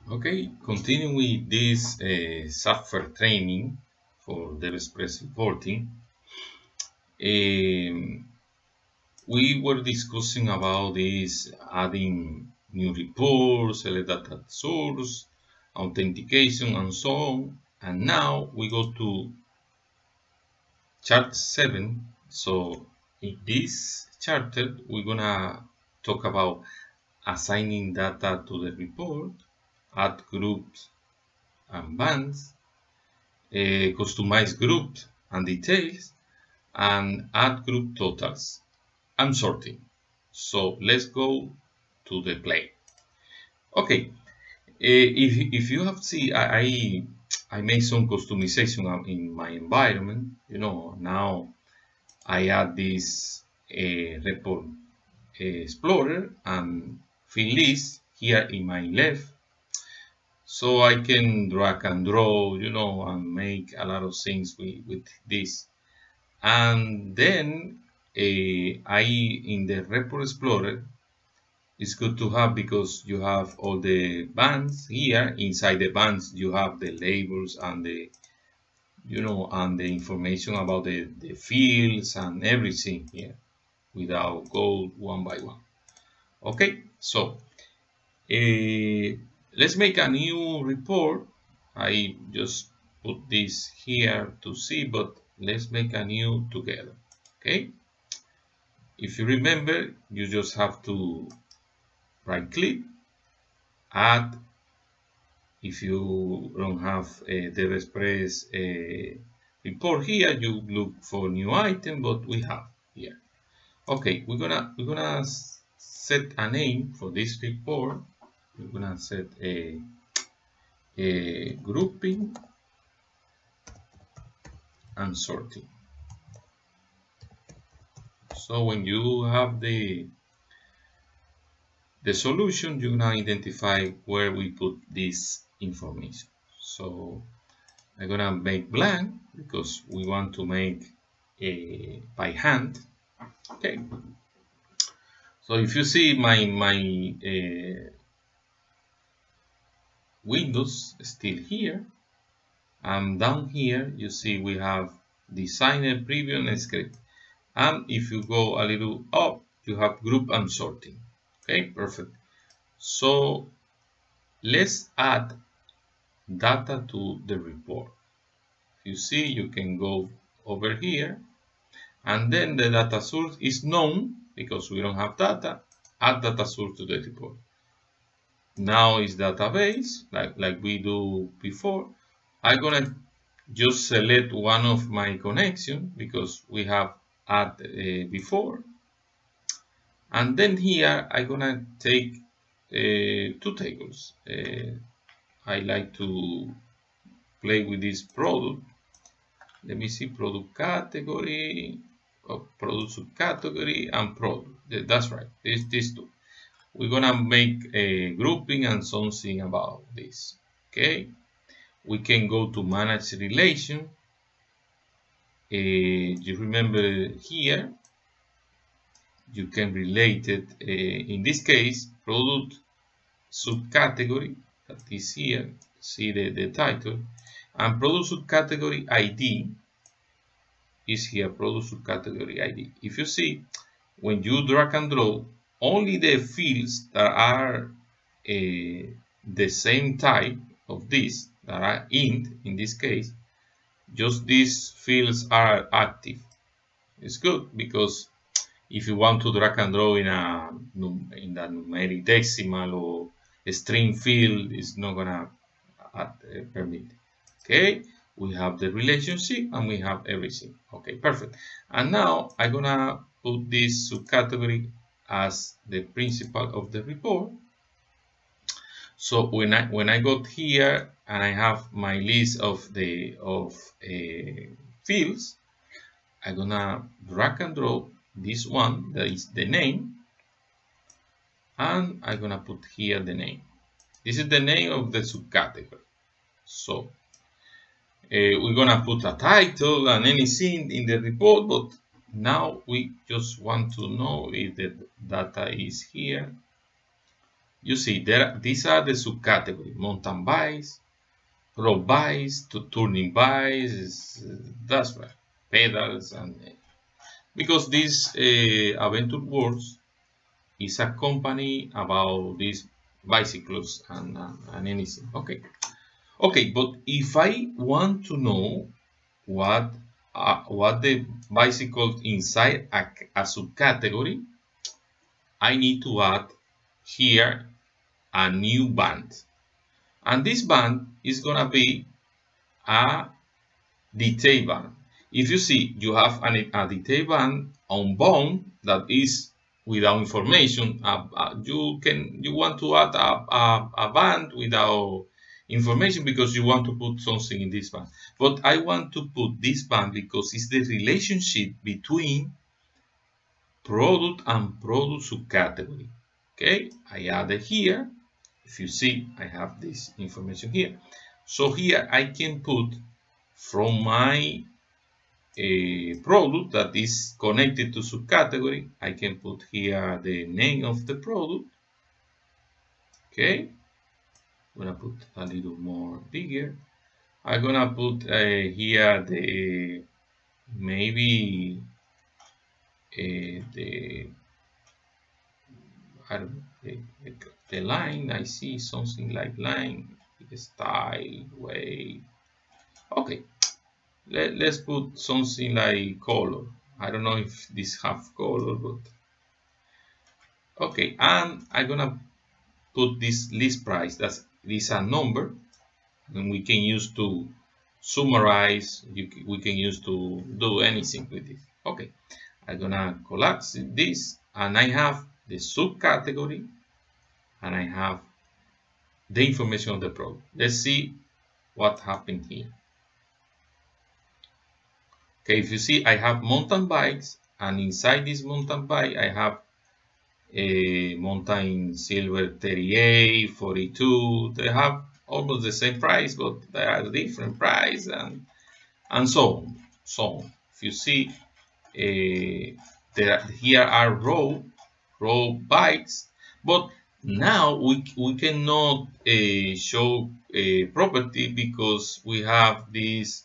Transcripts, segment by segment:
Okay, continuing with this software training for DevExpress reporting, we were discussing about this adding new reports, select data source, authentication, and so on. And now we go to chart 7. So in this chapter, we're gonna talk about assigning data to the report, add groups and bands, customize groups and details, and add group totals and sorting. So let's go to the play. Okay, if you have seen, I made some customization in my environment. Now I add this report explorer and field list here in my left, so I can drag and drop, and make a lot of things with this. And then in the report explorer, it's good to have because you have all the bands here. Inside the bands you have the labels and the information about the fields and everything here without go one by one. Okay, so let's make a new report. I just put this here to see, but let's make a new together. Okay, if you remember, you just have to right click, add. If you don't have a DevExpress report here, you look for new item, but we have here. Okay, we're gonna set a name for this report. We're gonna set a grouping and sorting. So when you have the solution, you're gonna identify where we put this information. So I'm gonna make blank because we want to make by hand. Okay. So if you see my windows still here, and down here you see we have designer, preview, and script. And if you go a little up, you have group and sorting. Okay, perfect. So let's add data to the report. You see, you can go over here, and then the data source is known because we don't have data. Add data source to the report. Now is database, like we do before. I'm gonna just select one of my connection because we have add before, and then here I'm gonna take two tables. I like to play with this product. Let me see, product category, product subcategory, and product. That's right, these two. We're gonna make a grouping and something about this. Okay, we can go to manage relation. You remember here, you can relate it, in this case, product subcategory, that is here, see the title, and product subcategory ID is here, product subcategory ID. If you see, when you drag and drop, only the fields that are the same type of this, that are int in this case, just these fields are active. It's good because if you want to drag and drop in the numeric decimal or a string field, it's not gonna permit. Okay, we have the relationship and we have everything. Okay, perfect. And now I'm gonna put this subcategory as the principal of the report. So when I got here and I have my list of fields, I'm gonna drag and drop this one that is the name, and I'm gonna put here the name. This is the name of the subcategory. So we're gonna put a title and anything in the report, but now we just want to know if the data is here. you see these are the subcategories: mountain bikes, road bikes, to turning bikes, that's right, pedals, and because this Adventure Works is a company about these bicycles and anything. Okay, but if I want to know what the bicycle inside a subcategory, I need to add here a new band, and this band is gonna be a detail band. If you see, you have a detail band on bound that is without information. You want to add a band without information because you want to put something in this band. But I want to put this band because it's the relationship between product and product subcategory. Okay, I added here. If you see, I have this information here. So here I can put from my product that is connected to subcategory, I can put here the name of the product. Okay, I'm gonna put a little more bigger. I'm gonna put here the maybe the I don't know, the line. I see something like line, style, way. Okay, let's put something like color. I don't know if this have color, but okay. And I'm gonna put this list price. This is a number, and we can use to summarize. We can use to do anything with it. Okay, I'm gonna collapse this, and I have the subcategory, and I have the information of the product. Let's see what happened here. Okay, if you see, I have mountain bikes, and inside this mountain bike, I have a mountain silver 38, 42. They have almost the same price, but they are different price, and so on. If you see, here are road bikes, but now we cannot show a property because we have this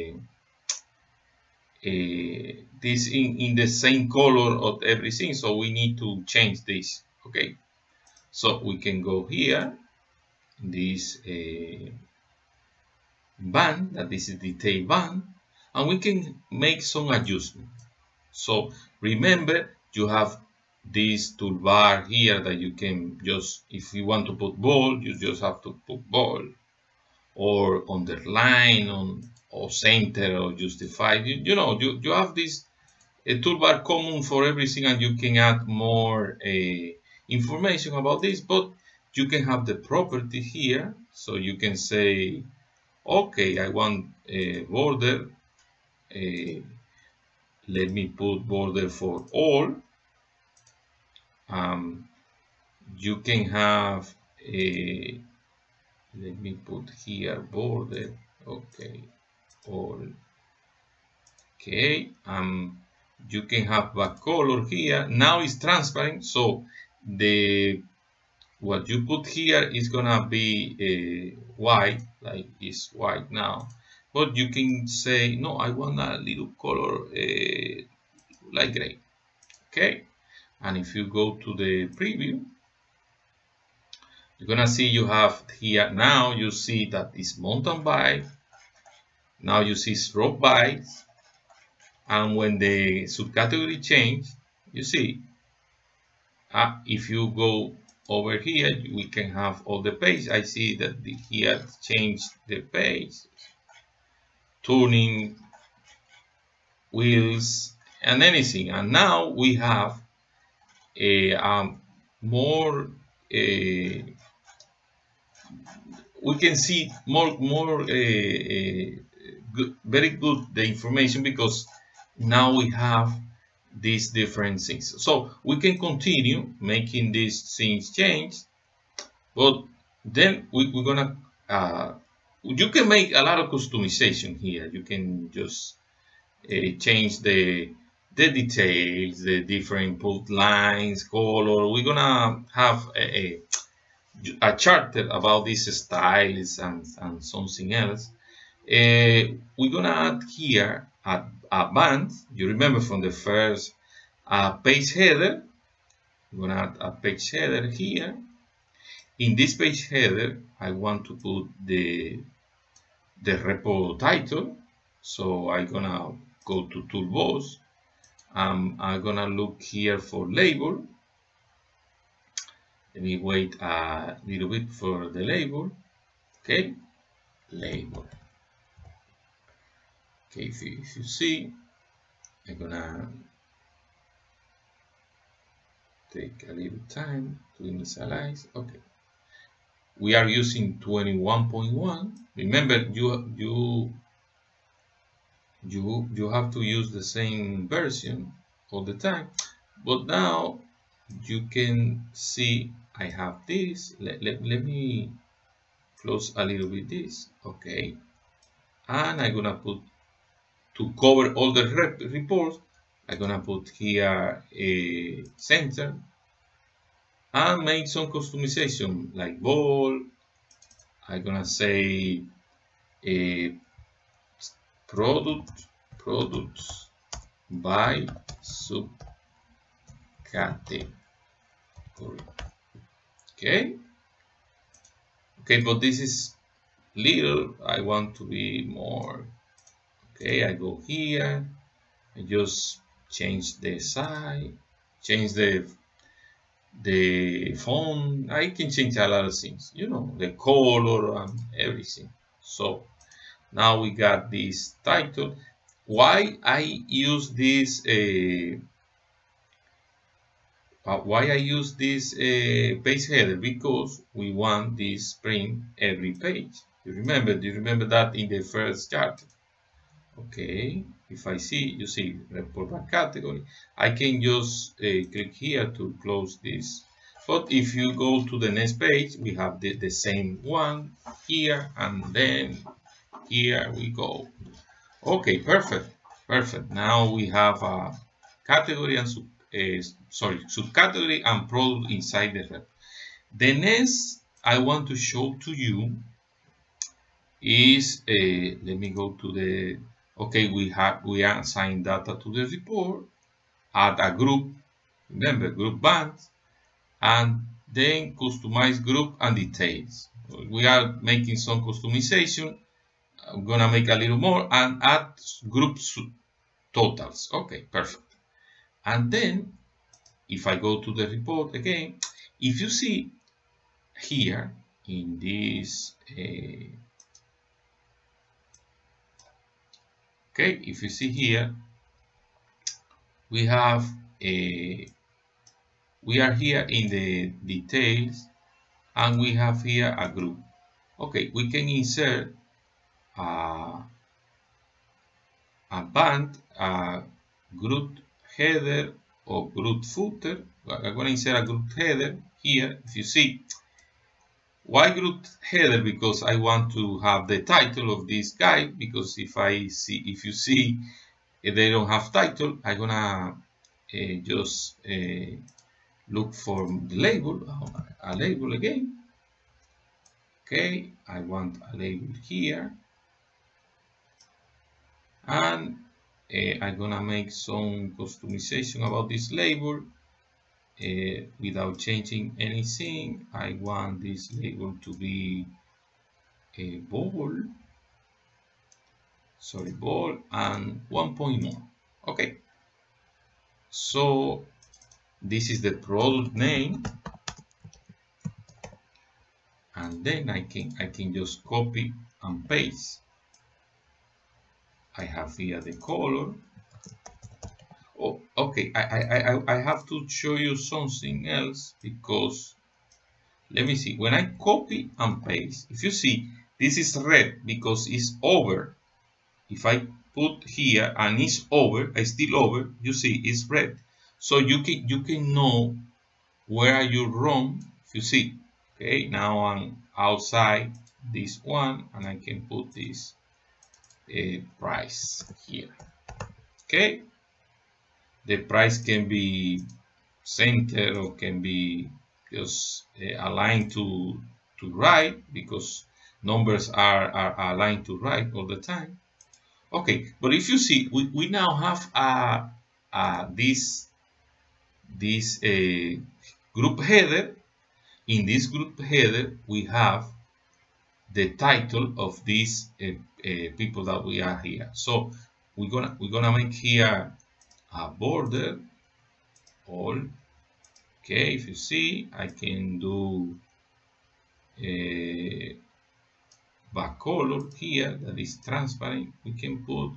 this in the same color of everything, so we need to change this. Okay, so we can go here, this band, that is a detail band, and we can make some adjustment. So remember, you have this toolbar here that you can just, if you want to put bold, you just have to put bold, or underline, or center, or justify. You know, you have this toolbar common for everything, and you can add more information about this, but you can have the property here, so you can say, okay, I want a border, let me put border for all. You can have a, let me put here border, okay, all. Okay, you can have back color here. Now it's transparent, so what you put here is gonna be white, like it's white now. But you can say, no, I want a little color light gray. Okay, and if you go to the preview, you're gonna see you have here, now you see that it's mountain bike. Now you see road bikes, and when the subcategory change, you see, if you go over here, we can have all the page. I see that here changed the page, tuning, wheels, and anything. And now we have a more. We can see more good, very good the information, because now we have these different things. So we can continue making these things change, but then we're gonna you can make a lot of customization here. You can just change the details, the different input lines, color. We're gonna have a charter about these styles and something else, we're gonna add here a band. You remember from the first page header, we're gonna add a page header here. In this page header, I want to put the repo title. So I'm gonna go to Toolbox. I'm gonna look here for label. Let me wait a little bit for the label. Okay, label. Okay, if you see, I'm gonna take a little time to initialize. Okay, we are using 21.1. Remember, you have to use the same version all the time. But now you can see I have this. Let me close a little bit this. Okay, and I'm gonna put, to cover all the reports, I'm gonna put here a center and make some customization like bold. I'm gonna say a products by subcategory. Okay, but this is little. I want to be more. Okay, I go here. I just change the size, change the font. I can change a lot of things, you know, the color and everything. So now we got this title. Why I use this page header? Because we want this print every page. Do you remember that in the first chart? Okay, if I see, you see report by category, I can just click here to close this. But if you go to the next page, we have the same one here, and then here we go. Okay, perfect. Now we have a category and subcategory and product inside the rep. The next I want to show to you is let me go to the. Okay, we assign data to the report, add a group, remember group bands, and then customize group and details. We are making some customization. I'm gonna make a little more and add group totals. Okay, perfect. And then if I go to the report again, if you see here in this okay, if you see here, we have we are here in the details, and we have here a group. Okay, we can insert a band, a group header or group footer. I'm going to insert a group header here. If you see, why group header? Because I want to have the title of this guy. Because if you see they don't have title, I'm gonna just look for the label, a label again. Okay, I want a label here, and I'm gonna make some customization about this label without changing anything. I want this label to be a bold, and 1.1. Okay, so this is the product name, and then I can just copy and paste. I have here the color. Oh, okay, I have to show you something else, because let me see, when I copy and paste, if you see, this is red because it's over. If I put here and it's over, it's still over, you see it's red. So you can know where are you wrong. If you see, okay, now I'm outside this one, and I can put this price here. Okay, the price can be center or can be just align to right, because numbers are aligned to right all the time. Okay, but if you see, we now have this group header. In this group header, we have the title of these people that we are here. So we're gonna make here a border all. Okay, if you see, I can do a back color here that is transparent. We can put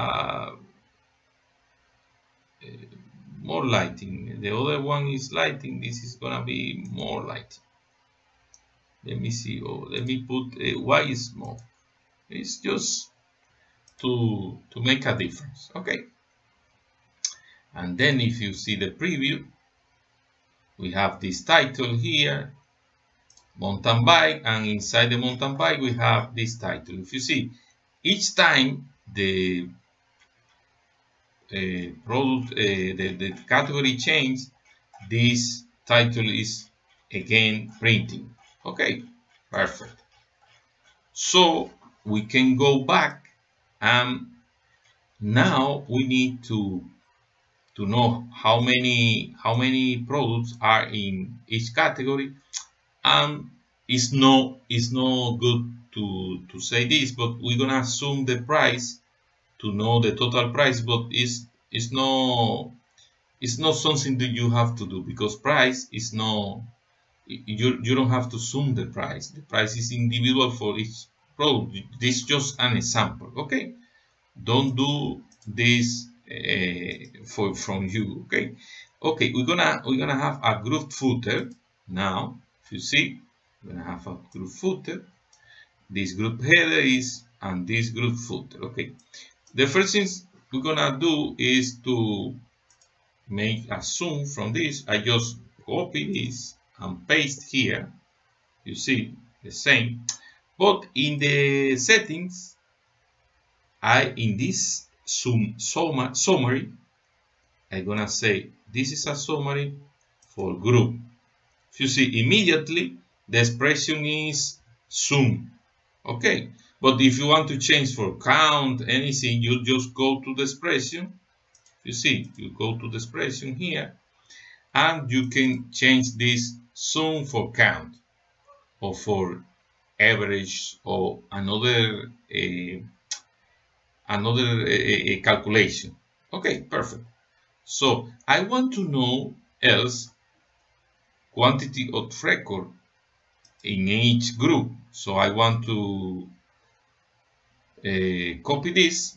more lighting. The other one is lighting. This is gonna be more lighting. Let me see. Oh, let me put Y small. It's just to make a difference. Okay. And then if you see the preview, we have this title here, mountain bike, and inside the mountain bike we have this title. If you see, each time the product, the category change, this title is again printing. Okay, perfect. So we can go back, and now we need to know how many products are in each category. And it's not good to say this, but we're gonna assume the price to know the total price, but it's not something that you have to do, because price is no, you don't have to assume the price. The price is individual for each product. This is just an example. Okay, don't do this from you. Okay, we're gonna have a group footer now. If you see, we're gonna have a group footer. This group header is, and this group footer. Okay, the first thing we're gonna do is to make a zoom from this. I just copy this and paste here. You see the same, but in the settings, in this summary, I'm gonna say this is a summary for group. If you see, immediately the expression is zoom. Okay, but if you want to change for count, anything, you just go to the expression. You see, you go to the expression here, and you can change this zoom for count or for average or another calculation. Okay, perfect. So I want to know else quantity of record in each group. So I want to copy this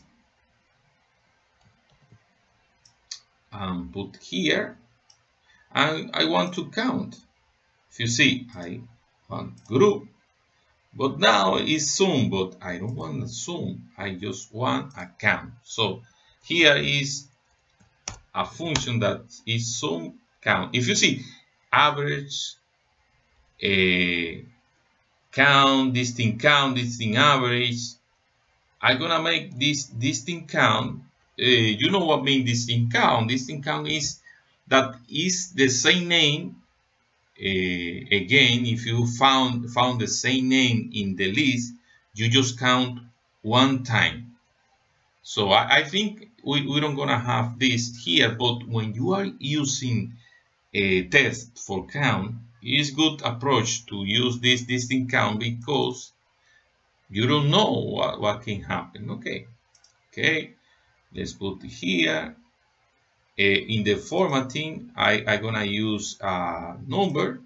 and put here, and I want to count. If you see, I want group, but now it's zoom, but I don't want a zoom, I just want a count. So here is a function that is zoom count. If you see, average, count, this thing average, I'm gonna make this thing count. You know what means this thing count? This thing count is that is the same name. Again, if you found the same name in the list, you just count one time. So I think we don't gonna have this here, but when you are using a test for count, it's good approach to use this thing count, because you don't know what can happen. Okay, let's put here. In the formatting, I'm gonna use a number,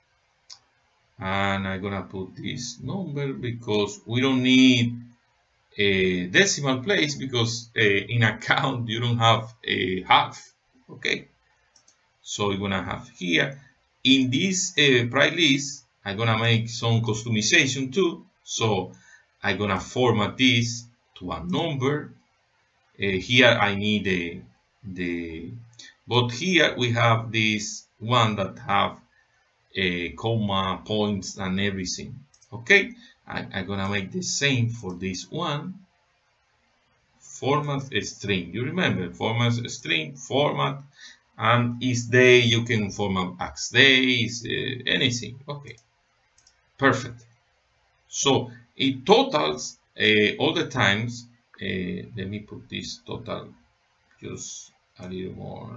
and I'm gonna put this number because we don't need a decimal place, because in a count you don't have a half. Okay, so we're gonna have here in this price list, I'm gonna make some customization too. So I'm gonna format this to a number. Here I need but here we have this one that have a comma, points, and everything. Okay, I'm gonna make the same for this one. Format a string. You remember, format a string, format, and is day, you can form an ax days, anything. Okay, perfect. So it totals all the times. Let me put this total just a little more.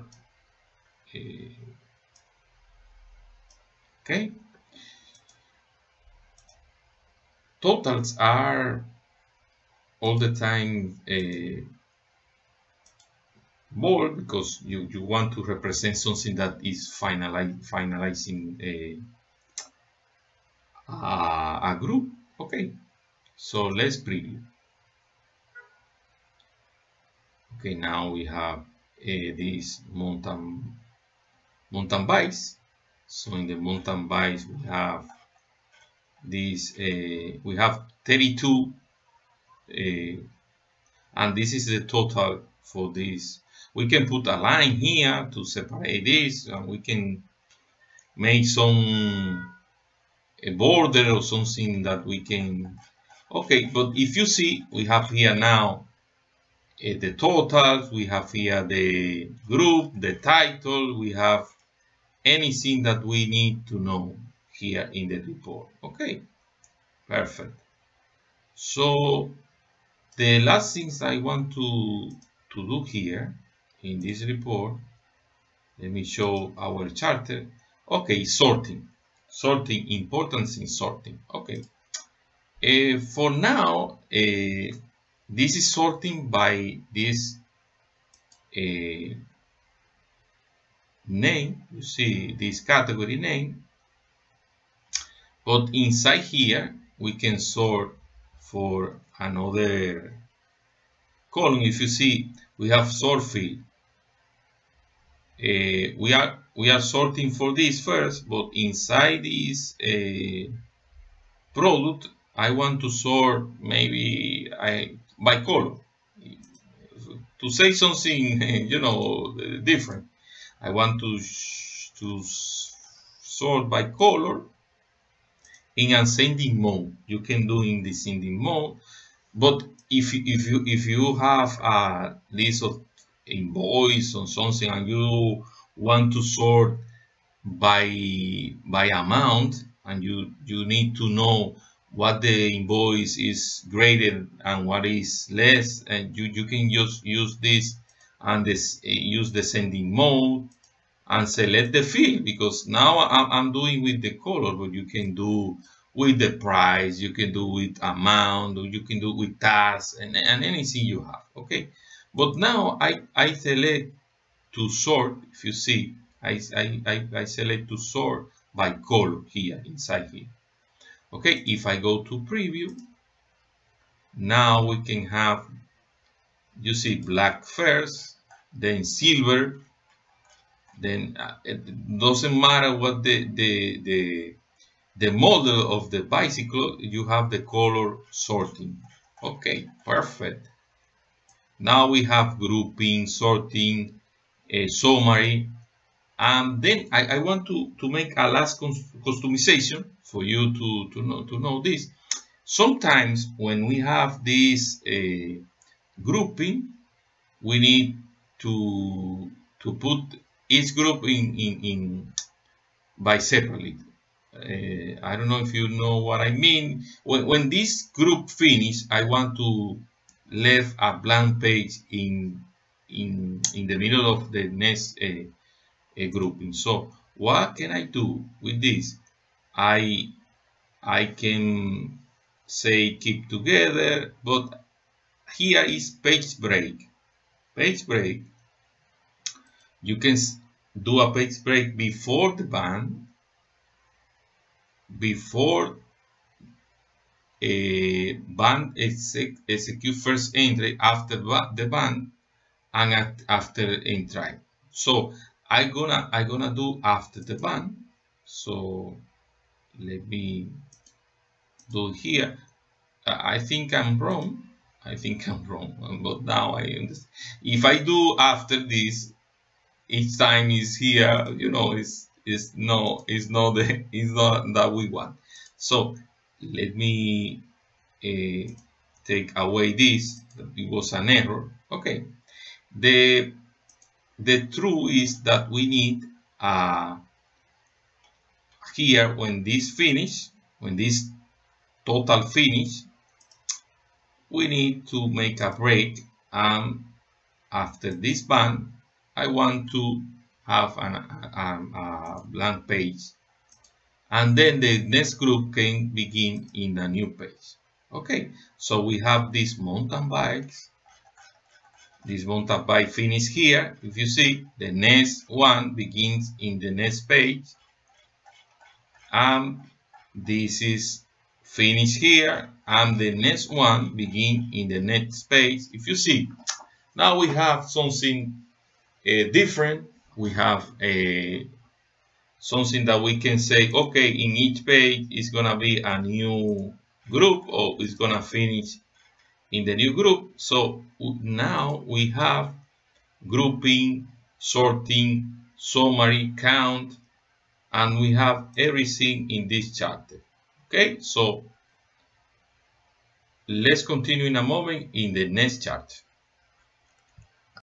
Okay, totals are all the time bold because you want to represent something that is finalizing a group. Okay, so let's preview. Okay, now we have this mountain bikes. So in the mountain bikes we have this. We have 32, and this is the total for this. We can put a line here to separate this, and we can make some a border or something that we can. Okay, but if you see, we have here now the totals, we have here the group, the title, we have anything that we need to know here in the report. Okay, perfect. So the last things I want to do here in this report, let me show our charter. Okay, sorting, importance in sorting. Okay, for now, this is sorting by this name. You see this category name, but inside here we can sort for another column. If you see, we have sort field. We are sorting for this first, but inside this product, I want to sort maybe by color to say something, different. I want to sort by color in ascending mode. You can do in descending mode, but if you have a list of invoice or something and you want to sort by amount, and you need to know what the invoice is greater and what is less, and you can just use this and use descending mode and select the field, because now I'm doing with the color, but you can do with the price, you can do with amount, or you can do with task, and anything you have. Okay, but now I select to sort. If you see, I select to sort by color here inside here. Okay, if I go to preview, now we can have, you see, black first, then silver, then it doesn't matter what the model of the bicycle, you have the color sorting. Okay, perfect. Now we have grouping, sorting, summary, and then I want to make a last customization for you to know this. Sometimes when we have this grouping, we need to put each group in by separately. I don't know if you know what I mean. When this group finish, I want to leave a blank page in the middle of the next grouping. So what can I do with this? I can say keep together, but here is page break. Page break. You can do a page break before the band, before a band execute first entry, after the band, and after entry. So I gonna do after the band. So let me do here. I think I'm wrong. But now I understand. If I do after this, each time is here, it's not that we want. So let me take away this. It was an error. Okay. The the truth is that we need here when this total finish, we need to make a break, and after this band I want to have a blank page, and then the next group can begin in a new page. Okay, so we have these mountain bikes. This mountain bike finish here. If you see, the next one begins in the next page, and this is finish here, and the next one begin in the next page. If you see, now we have something different. We have something that we can say, okay, in each page is gonna be a new group, or it's gonna finish in the new group. So now we have grouping, sorting, summary, count, and we have everything in this chapter. Okay, so let's continue in a moment in the next chart.